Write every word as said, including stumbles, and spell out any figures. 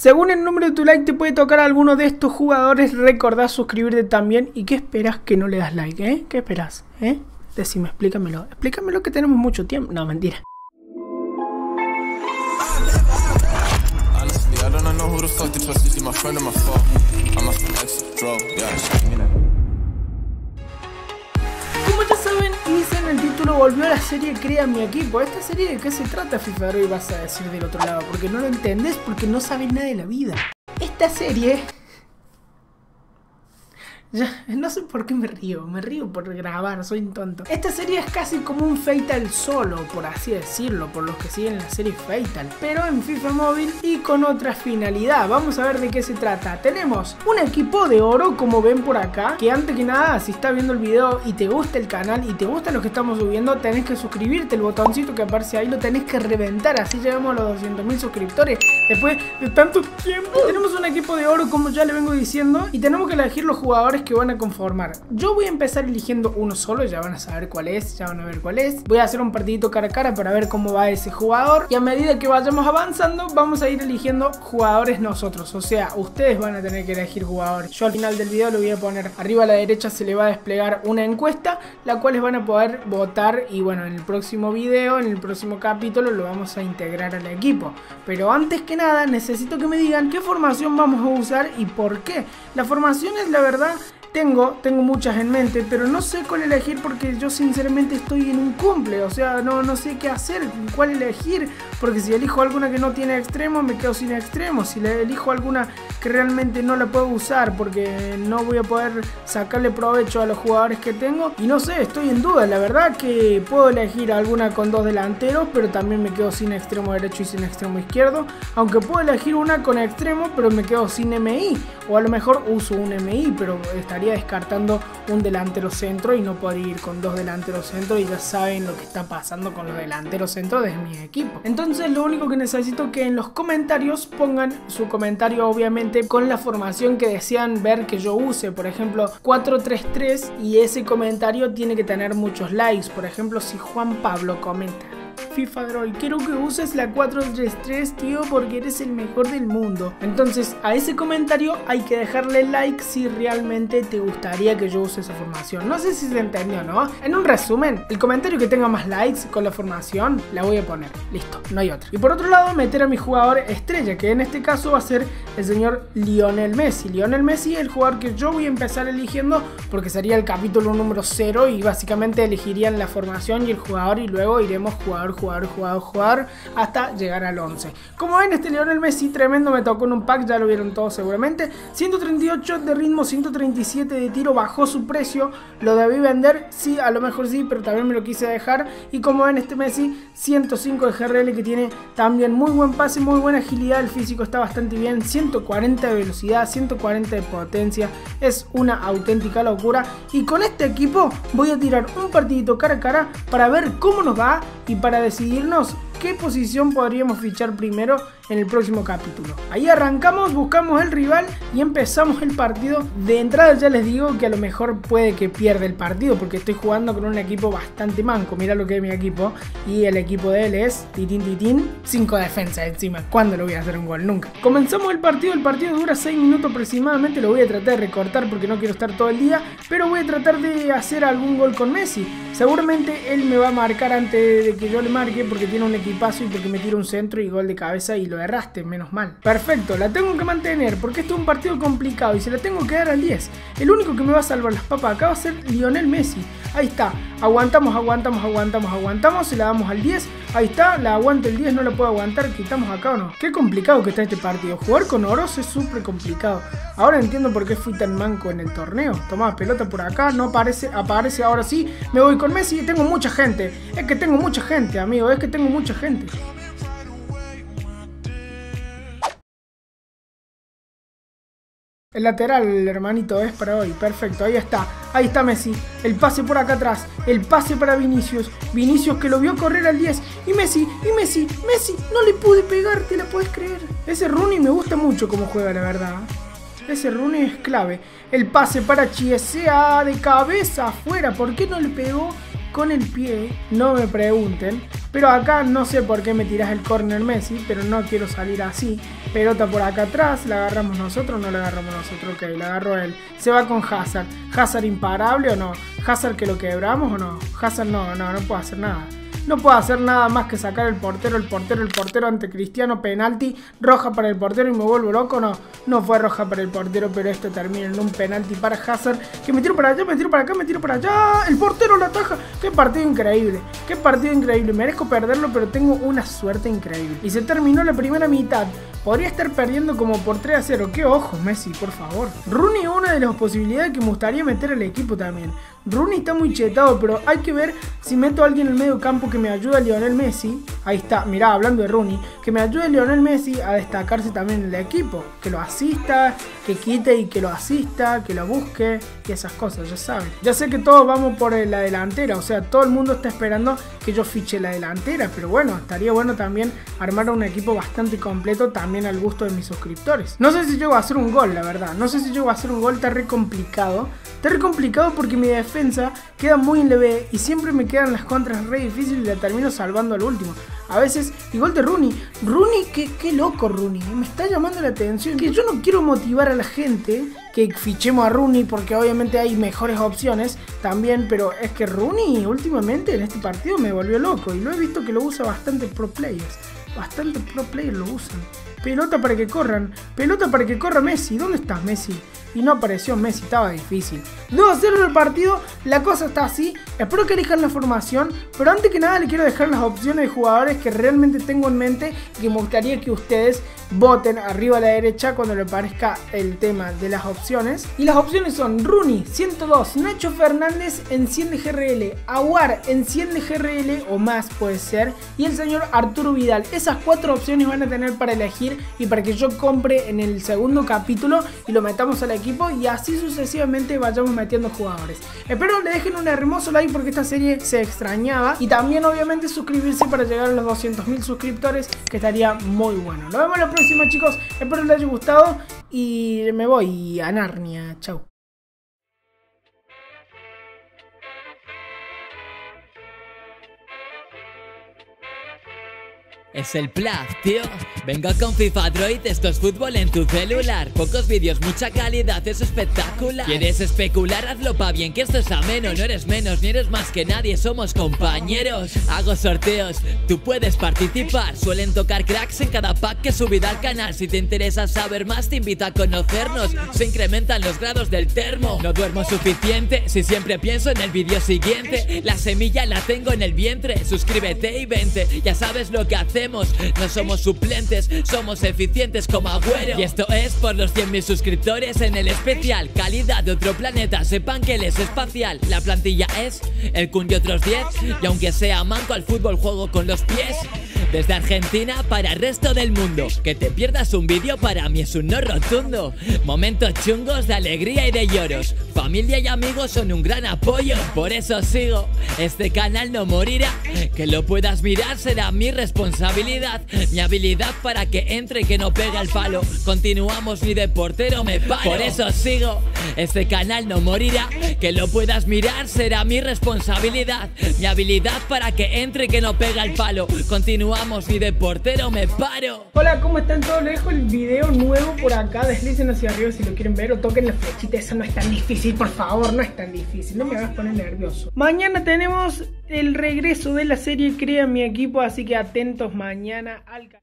Según el número de tu like te puede tocar a alguno de estos jugadores. Recordá suscribirte también. ¿Y qué esperas que no le das like, eh? ¿Qué esperas, eh? Decime, explícamelo. Explícamelo que tenemos mucho tiempo. No, mentira. Como ya saben, dice en el título, volvió a la serie Crea mi equipo. ¿Esta serie de qué se trata, FIFA? Hoy vas a decir del otro lado, porque no lo entendés, porque no sabes nada de la vida. Esta serie... Ya, no sé por qué me río, me río por grabar, soy un tonto. Esta serie es casi como un Fatal solo, por así decirlo, por los que siguen la serie Fatal, pero en FIFA móvil y con otra finalidad. Vamos a ver de qué se trata. Tenemos un equipo de oro, como ven por acá, que antes que nada, si estás viendo el video y te gusta el canal y te gusta lo que estamos subiendo, tenés que suscribirte, el botoncito que aparece ahí lo tenés que reventar, así llegamos a los doscientos mil suscriptores después de tanto tiempo. Tenemos un equipo de oro, como ya le vengo diciendo, y tenemos que elegir los jugadores que van a conformar. Yo voy a empezar eligiendo uno solo, ya van a saber cuál es, ya van a ver cuál es. Voy a hacer un partidito cara a cara para ver cómo va ese jugador, y a medida que vayamos avanzando vamos a ir eligiendo jugadores nosotros, o sea, ustedes van a tener que elegir jugadores. Yo al final del video lo voy a poner arriba a la derecha, se le va a desplegar una encuesta, la cual van a poder votar, y bueno, en el próximo video, en el próximo capítulo lo vamos a integrar al equipo. Pero antes que nada necesito que me digan qué formación vamos a usar y por qué. La formación es, la verdad, Tengo, tengo muchas en mente, pero no sé cuál elegir porque yo sinceramente estoy en un cumple. O sea, no, no sé qué hacer, cuál elegir. Porque si elijo alguna que no tiene extremo, me quedo sin extremo. Si le elijo alguna que realmente no la puedo usar porque no voy a poder sacarle provecho a los jugadores que tengo. Y no sé, estoy en duda. La verdad que puedo elegir alguna con dos delanteros, pero también me quedo sin extremo derecho y sin extremo izquierdo. Aunque puedo elegir una con extremo, pero me quedo sin M I. O a lo mejor uso un M I, pero estaría descartando un delantero centro y no podría ir con dos delanteros centro, y ya saben lo que está pasando con los delanteros centro de mi equipo. Entonces lo único que necesito que en los comentarios pongan su comentario, obviamente con la formación que desean ver que yo use, por ejemplo cuatro tres tres, y ese comentario tiene que tener muchos likes. Por ejemplo, si Juan Pablo comenta: FIFA Droid, quiero que uses la cuatro tres tres, tío, porque eres el mejor del mundo. Entonces a ese comentario hay que dejarle like si realmente te gustaría que yo use esa formación. No sé si se entendió, ¿no? En un resumen, el comentario que tenga más likes con la formación la voy a poner. Listo, no hay otra. Y por otro lado, meter a mi jugador estrella, que en este caso va a ser el señor Lionel Messi. Lionel Messi es el jugador que yo voy a empezar eligiendo porque sería el capítulo número cero, y básicamente elegirían la formación y el jugador, y luego iremos jugador jugador, jugador, jugador hasta llegar al once. Como ven, este Lionel Messi tremendo, me tocó en un pack, ya lo vieron todos seguramente. ciento treinta y ocho de ritmo, ciento treinta y siete de tiro, bajó su precio. Lo debí vender, sí, a lo mejor sí, pero también me lo quise dejar. Y como ven, este Messi ciento cinco de G R L, que tiene también muy buen pase, muy buena agilidad, el físico está bastante bien, ciento cuarenta de velocidad, ciento cuarenta de potencia, es una auténtica locura. Y con este equipo voy a tirar un partidito cara a cara para ver cómo nos va y para decidirnos qué posición podríamos fichar primero en el próximo capítulo. Ahí arrancamos, buscamos el rival y empezamos el partido. De entrada ya les digo que a lo mejor puede que pierda el partido porque estoy jugando con un equipo bastante manco. Mira lo que es mi equipo, y el equipo de él es titín titín, cinco defensas encima. ¿Cuándo lo voy a hacer un gol? Nunca. Comenzamos el partido, el partido dura seis minutos aproximadamente. Lo voy a tratar de recortar porque no quiero estar todo el día, pero voy a tratar de hacer algún gol con Messi. Seguramente él me va a marcar antes de que yo le marque porque tiene un equipazo y porque me tira un centro y gol de cabeza y lo erraste, menos mal. Perfecto, la tengo que mantener porque esto es un partido complicado y se la tengo que dar al diez. El único que me va a salvar las papas acá va a ser Lionel Messi. Ahí está, aguantamos, aguantamos, aguantamos, aguantamos, se la damos al diez. Ahí está, la aguanta el diez, no la puedo aguantar, quitamos acá o no. Qué complicado que está este partido, jugar con Oroz es súper complicado. Ahora entiendo por qué fui tan manco en el torneo. Tomá, pelota por acá, no aparece, aparece ahora sí. Me voy con Messi y tengo mucha gente. Es que tengo mucha gente, amigo, es que tengo mucha gente. El lateral, el hermanito, es para hoy. Perfecto, ahí está. Ahí está Messi. El pase por acá atrás. El pase para Vinicius. Vinicius que lo vio correr al diez. Y Messi, y Messi, Messi. No le pude pegar, ¿te la puedes creer? Ese Rooney me gusta mucho cómo juega, la verdad. Ese Rooney es clave. El pase para Chiesa de cabeza afuera. ¿Por qué no le pegó con el pie? No me pregunten. Pero acá no sé por qué me tirás el córner Messi, pero no quiero salir así. Pelota por acá atrás, la agarramos nosotros, no la agarramos nosotros, ok, la agarró él. Se va con Hazard. ¿Hazard imparable o no? ¿Hazard que lo quebramos o no? Hazard no, no, no puede hacer nada. No puedo hacer nada más que sacar el portero, el portero, el portero ante Cristiano, penalti, roja para el portero y me vuelvo loco. No, no fue roja para el portero, pero esto termina en un penalti para Hazard. Que me tiro para allá, me tiro para acá, me tiro para allá. El portero la ataja. Qué partido increíble, qué partido increíble. Merezco perderlo, pero tengo una suerte increíble. Y se terminó la primera mitad. Podría estar perdiendo como por tres a cero. ¡Qué ojos, Messi, por favor! Rooney es una de las posibilidades que me gustaría meter al equipo también. Rooney está muy chetado, pero hay que ver si meto a alguien en el medio campo que me ayude a Lionel Messi. Ahí está, mirá, hablando de Rooney, que me ayude a Lionel Messi a destacarse también en el equipo. Que lo asista, que quite y que lo asista, que lo busque y esas cosas, ya saben. Ya sé que todos vamos por la delantera, o sea, todo el mundo está esperando que yo fiche la delantera, pero bueno, estaría bueno también armar un equipo bastante completo también al gusto de mis suscriptores. No sé si llego a hacer un gol, la verdad, no sé si llego a hacer un gol, está re complicado. Está re complicado porque mi defensa queda muy en leve y siempre me quedan las contras re difíciles y la termino salvando al último. A veces, y gol de Rooney. Rooney, qué, qué loco Rooney, me está llamando la atención. Que yo no quiero motivar a la gente que fichemos a Rooney porque obviamente hay mejores opciones también, pero es que Rooney últimamente en este partido me volvió loco y lo he visto que lo usa bastante pro players. Bastante pro players lo usan. Pelota para que corran, pelota para que corra Messi. ¿Dónde estás, Messi? Y no apareció Messi, estaba difícil. dos a cero en el partido, la cosa está así. Espero que elijan la formación, pero antes que nada le quiero dejar las opciones de jugadores que realmente tengo en mente y que me gustaría que ustedes voten arriba a la derecha cuando le aparezca el tema de las opciones. Y las opciones son Rooney ciento dos, Nacho Fernández en cien de G R L, Aouar en cien de G R L o más puede ser, y el señor Arturo Vidal. Esas cuatro opciones van a tener para elegir y para que yo compre en el segundo capítulo y lo metamos al equipo y así sucesivamente vayamos metiendo jugadores. Espero le dejen un hermoso like porque esta serie se extrañaba y también obviamente suscribirse para llegar a los doscientos mil suscriptores, que estaría muy bueno. Nos vemos la próxima, chicos, espero les haya gustado y me voy a Narnia. Chau. Es el Plug, tío. Vengo con FIFA Droid, esto es fútbol en tu celular. Pocos vídeos, mucha calidad, es espectacular. ¿Quieres especular? Hazlo pa' bien, que esto es ameno. No eres menos, ni eres más que nadie, somos compañeros. Hago sorteos, tú puedes participar. Suelen tocar cracks en cada pack que he subido al canal. Si te interesa saber más, te invito a conocernos. Se incrementan los grados del termo. No duermo suficiente, si siempre pienso en el vídeo siguiente. La semilla la tengo en el vientre. Suscríbete y vente, ya sabes lo que hacemos. No somos suplentes, somos eficientes como Agüero. Y esto es por los cien mil suscriptores en el especial. Calidad de otro planeta, sepan que él es espacial. La plantilla es el Kun y otros diez. Y aunque sea manco al fútbol, juego con los pies. Desde Argentina para el resto del mundo. Que te pierdas un vídeo para mí es un no rotundo. Momentos chungos de alegría y de lloros. Familia y amigos son un gran apoyo. Por eso sigo, este canal no morirá. Que lo puedas mirar será mi responsabilidad. Mi habilidad para que entre y que no pegue al palo. Continuamos ni de portero me paro. Por eso sigo, este canal no morirá. Que lo puedas mirar será mi responsabilidad. Mi habilidad para que entre y que no pegue al palo. Continuamos ni de portero me paro. Hola, ¿cómo están todos? Les dejo el video nuevo por acá. Deslicen hacia arriba si lo quieren ver o toquen la flechita. Eso no es tan difícil, por favor, no es tan difícil. No me hagas poner nervioso. Mañana tenemos el regreso de la serie Crea mi equipo, así que atentos mañana al canal.